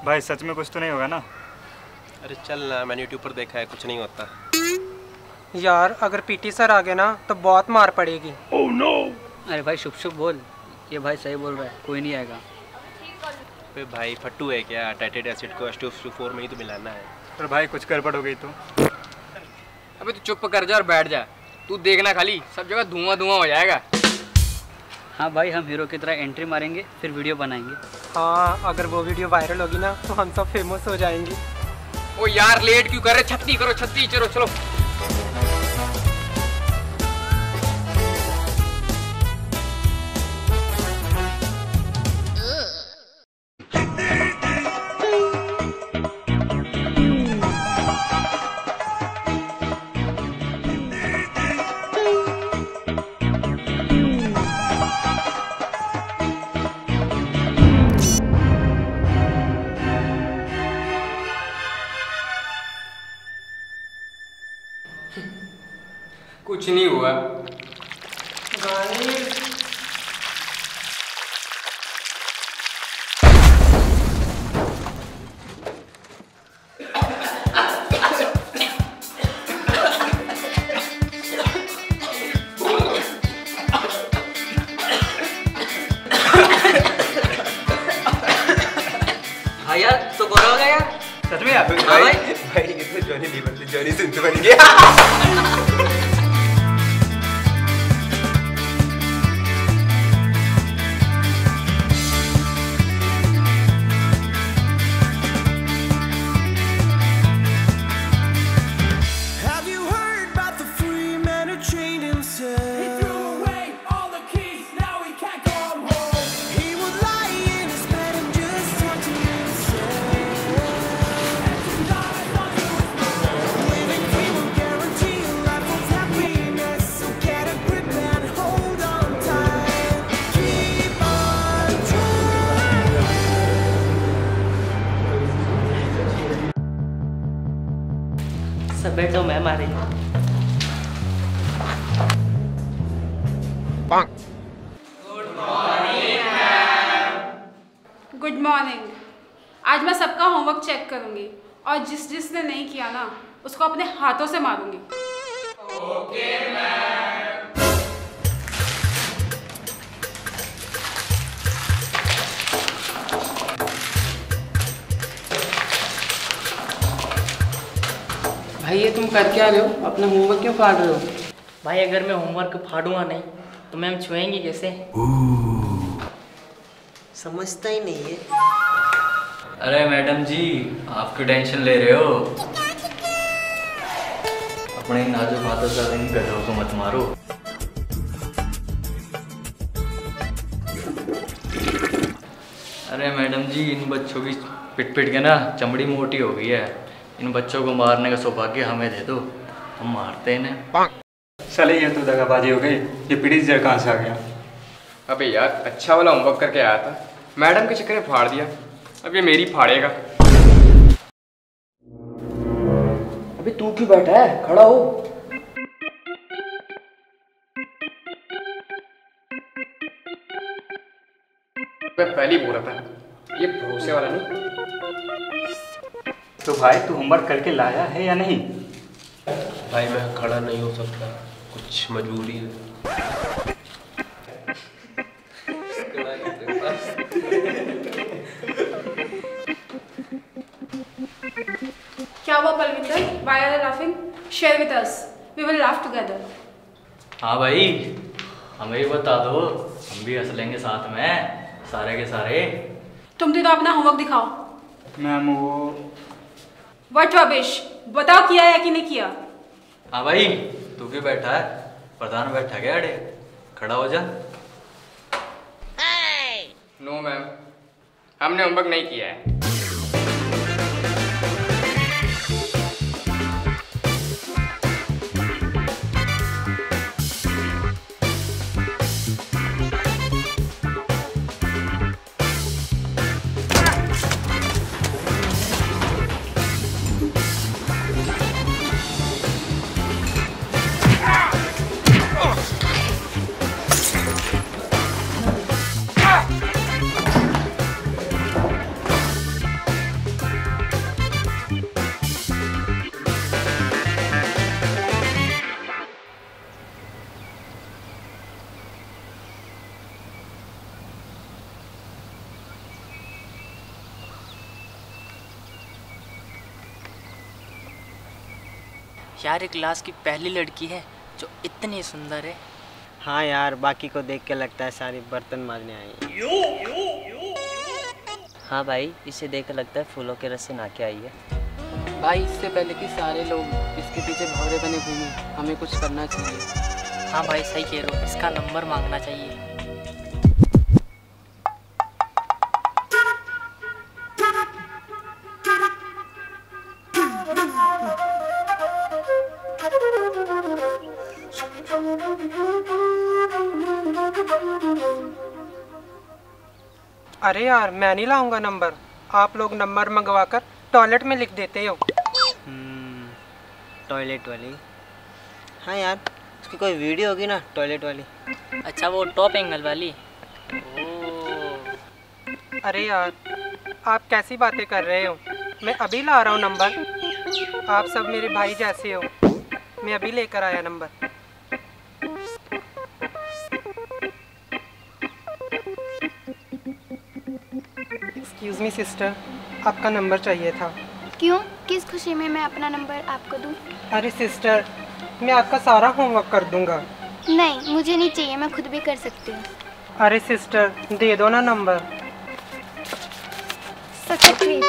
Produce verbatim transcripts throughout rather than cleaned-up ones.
भाई सच में कुछ तो नहीं होगा ना? अरे चल ना, मैंने यूट्यूब पर देखा है, कुछ नहीं होता। यार अगर पीटी सर आ गए ना तो बहुत मार पड़ेगी। oh, no! अरे भाई शुभ शुभ बोल, ये भाई सही बोल रहा है, कोई नहीं आएगा। अबे भाई फट्टू है क्या? टाइटेड एसिड को H two S O four में ही तो मिलाना है। पर भाई कुछ गड़बड़ हो गई तो? अबे तू चुप कर जा और बैठ जा, तू देखना खाली सब जगह धुआं धुआं हो जाएगा। हाँ भाई, हम हीरो की तरह एंट्री मारेंगे फिर वीडियो बनाएंगे। हाँ अगर वो वीडियो वायरल होगी ना तो हम सब फेमस हो जाएंगे। ओ यार लेट क्यों कर रहे? छत्ती करो छत्ती, चलो चलो। कुछ नहीं हुआ। हाँ यार तो बोरा हो गया यार। सच में यार? भाई भाई ये तो जॉनी लीवर से जॉनी सिंह बन गया। सब बैठो, मैम आ रही है। Good morning. आज मैं सबका होमवर्क चेक करूंगी और जिस जिसने नहीं किया ना उसको अपने हाथों से मारूंगी। Okay ma'am. भाई ये तुम कर क्या रहे हो? अपना होमवर्क क्यों फाड़ रहे हो? भाई अगर मैं होमवर्क फाड़ूंगा नहीं तो मैम छुएंगी कैसे? समझता ही नहीं है। अरे मैडम जी, आप क्यों टेंशन ले रहे हो? अपने नाजुक हाथों से इन गधों को मत मारो। अरे मैडम जी, इन बच्चों की पिट पिट के ना चमड़ी मोटी हो गई है। इन बच्चों को मारने का सौभाग्य हमें दे दो, हम मारते हैं इन्हें। साले ये तो दगाबाजी हो गई। ये पीटी सर कहाँ से आ गया? अबे यार अच्छा वाला होमवर्क करके आया था, मैडम के चक्कर में फाड़ दिया, अब ये मेरी फाड़ेगा। अबे तू क्यों बैठा है? खड़ा हो। मैं पहले ही बोल रहा था ये भरोसे वाला नहीं। तो भाई तू होमवर्क करके लाया है या नहीं? भाई मैं खड़ा नहीं हो सकता, कुछ मजबूरी है। क्या हुआ Palvinder? Why are you laughing? Share with us. We will laugh together. हाँ भाई, हमें भी बता दो, हम भी हंस लेंगे साथ में, सारे के सारे। तुम तो अपना होमवर्क दिखाओ। मैम वो What rubbish? बताओ किया है कि नहीं किया? हाँ भाई, तू क्यों बैठा है? प्रधान बैठा क्या अड़े? खड़ा हो जा। नो मैम, हमने होमवर्क नहीं किया है। यार एक क्लास की पहली लड़की है जो इतनी सुंदर है। हाँ यार, बाकी को देख के लगता है सारी बर्तन मारने आई है। हाँ भाई, इसे देख के लगता है फूलों के रस से नहा के आई है। भाई इससे पहले कि सारे लोग इसके पीछे भौरे बने घूमें, हमें कुछ करना चाहिए। हाँ भाई सही कह रहे हो, इसका नंबर मांगना चाहिए। अरे यार, मैं नहीं लाऊंगा नंबर। आप लोग नंबर मंगवा कर टॉयलेट में लिख देते हो। टॉयलेट वाली? हाँ यार, उसकी कोई वीडियो होगी ना टॉयलेट वाली। अच्छा वो टॉप एंगल वाली? अरे यार, आप कैसी बातें कर रहे हो? मैं अभी ला रहा हूँ नंबर। आप सब मेरे भाई जैसे हो। मैं अभी लेकर आया नंबर। एक्सक्यूज़ मी सिस्टर, आपका नंबर चाहिए था। क्यों? किस खुशी में मैं अपना नंबर आपको दूं? अरे सिस्टर, मैं आपका सारा होमवर्क कर दूंगा। नहीं, मुझे नहीं चाहिए, मैं खुद भी कर सकती हूँ। अरे सिस्टर, दे दो ना नंबर। सच में?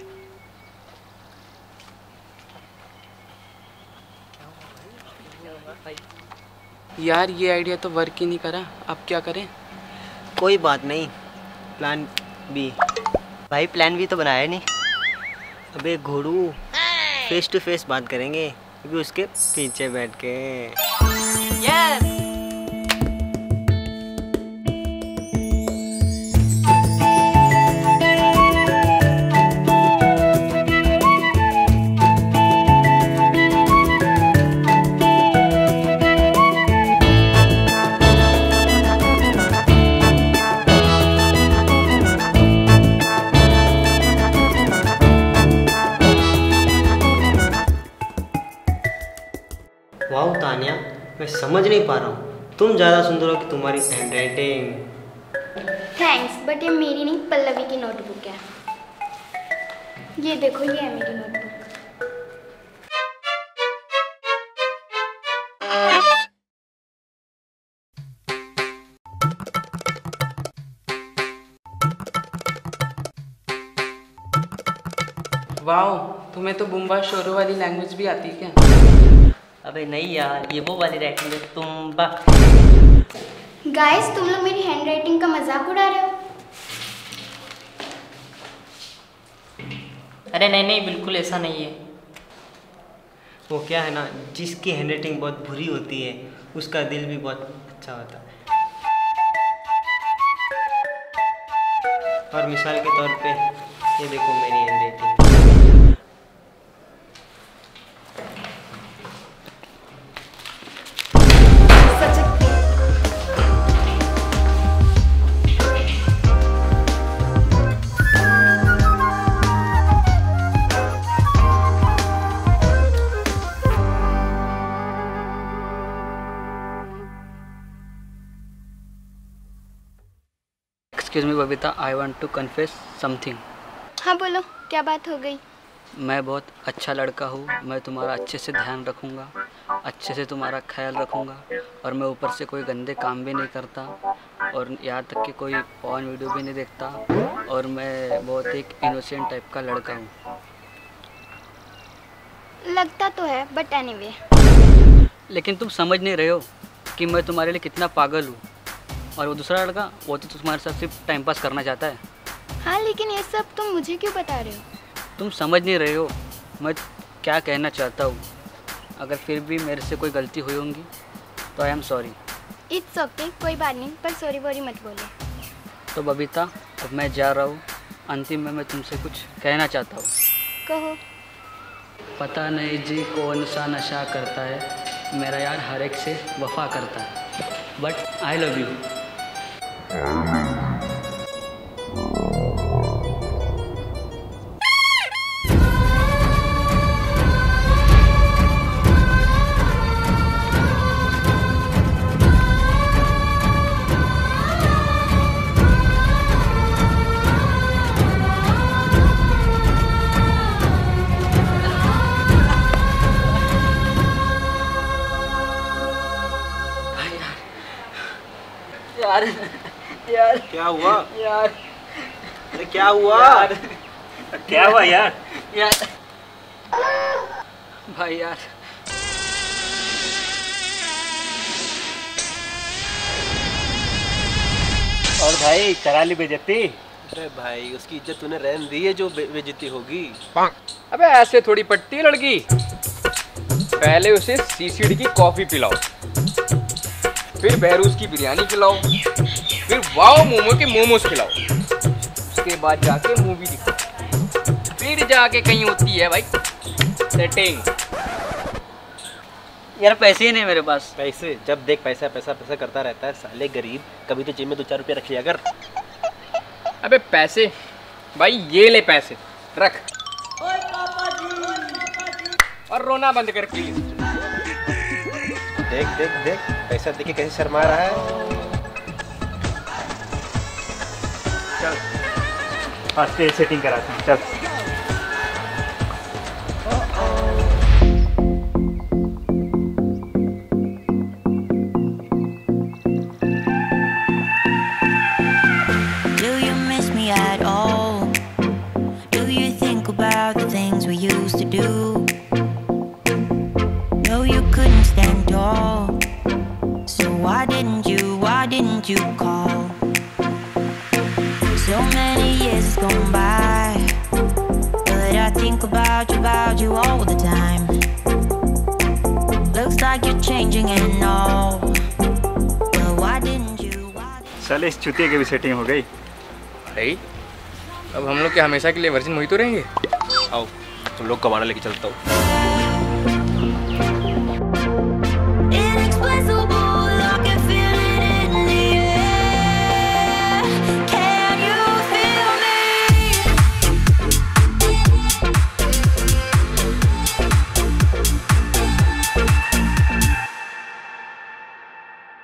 यार ये आइडिया तो वर्क ही नहीं करा, अब क्या करें? कोई बात नहीं, प्लान बी। भाई प्लान बी तो बनाया नहीं। अबे घोड़ू, फेस टू फेस बात करेंगे क्योंकि उसके पीछे बैठ के। यस। वाह तानिया, मैं समझ नहीं पा रहा हूँ, तुम ज़्यादा सुंदर हो कि तुम्हारी हैंड राइटिंग। थैंक्स, बट ये मेरी नहीं, पल्लवी की नोटबुक है। ये देखो, ये है मेरी नोटबुक। वाओ, तुम्हें तो बुम्बा शोरो वाली लैंग्वेज भी आती है क्या? अबे नहीं यार, ये वो वाली राइटिंग है, तुम बा। गाइस, तुम लोग मेरी हैंडराइटिंग का मजाक उड़ा रहे हो। अरे नहीं नहीं, बिल्कुल ऐसा नहीं है। वो क्या है ना, जिसकी हैंडराइटिंग बहुत बुरी होती है उसका दिल भी बहुत अच्छा होता है। और मिसाल के तौर पे ये देखो मेरी handwriting. Excuse me Babita, I want to confess something. हाँ बोलो, क्या बात हो गई? मैं बहुत अच्छा लड़का हूँ, मैं तुम्हारा अच्छे से ध्यान रखूँगा, अच्छे से तुम्हारा ख्याल रखूँगा, और मैं ऊपर से कोई गंदे काम भी नहीं करता, और यहाँ तक कि कोई पॉर्न वीडियो भी नहीं देखता, और मैं बहुत एक इनोसेंट टाइप का लड़का हूँ। लगता तो है, बट एनीवे। लेकिन तुम समझ नहीं रहे हो कि मैं तुम्हारे लिए कितना पागल हूँ, और वो दूसरा लड़का वो तो तुम्हारे साथ सिर्फ टाइम पास करना चाहता है। हाँ, लेकिन ये सब तुम मुझे क्यों बता रहे हो? तुम समझ नहीं रहे हो मैं क्या कहना चाहता हूँ। अगर फिर भी मेरे से कोई गलती हुई होंगी तो I am sorry. It's okay, कोई बात नहीं, पर सॉरी वॉरी मत बोले। तो बबीता, अब मैं जा रहा हूँ। अंतिम में मैं तुमसे कुछ कहना चाहता हूँ। कहो। पता नहीं जी कौन सा नशा करता है, मेरा यार हर एक से वफा करता है, बट आई लव यू। यार यार क्या हुआ यार? अरे क्या हुआ यार? क्या हुआ यार? यार भाई यार और भाई करा ली बेइज्जती? अरे भाई उसकी इज्जत तूने रहने दी है जो बे- बेइज्जती होगी। अबे ऐसे थोड़ी पट्टी है लड़की। पहले उसे सीसीडी की कॉफी पिलाओ, फिर बहरूज की बिरयानी खिलाओ, फिर वाओ मोमो के मोमोज खिलाओ, उसके बाद जाके मूवी दिखाओ, फिर जाके कहीं होती है भाई सेटिंग। यार पैसे ही नहीं मेरे पास। पैसे जब देख पैसा पैसा पैसा करता रहता है साले गरीब, कभी तो जेब में दो चार रुपये रख लिया कर। अबे पैसे भाई, ये ले पैसे रख और रोना बंद कर प्लीज। देख देख देख पैसा देके कैसे शर्मा रहा है। चल आज तेरी सेटिंग कराते हैं, चल। Do you miss me at all? Do you think about the things we used to do? No, you couldn't stand tall. So why didn't you, why didn't you call? So many years has gone by, but I think about you, about you all the time. Looks like you're changing and all, but why didn't you? चल इस चुतिया की भी setting हो गई। भाई अब हम लोग क्या हमेशा के लिए वर्जिन मोहितो रहेंगे? आओ तुम लोग कमाना लेके चलता हूँ।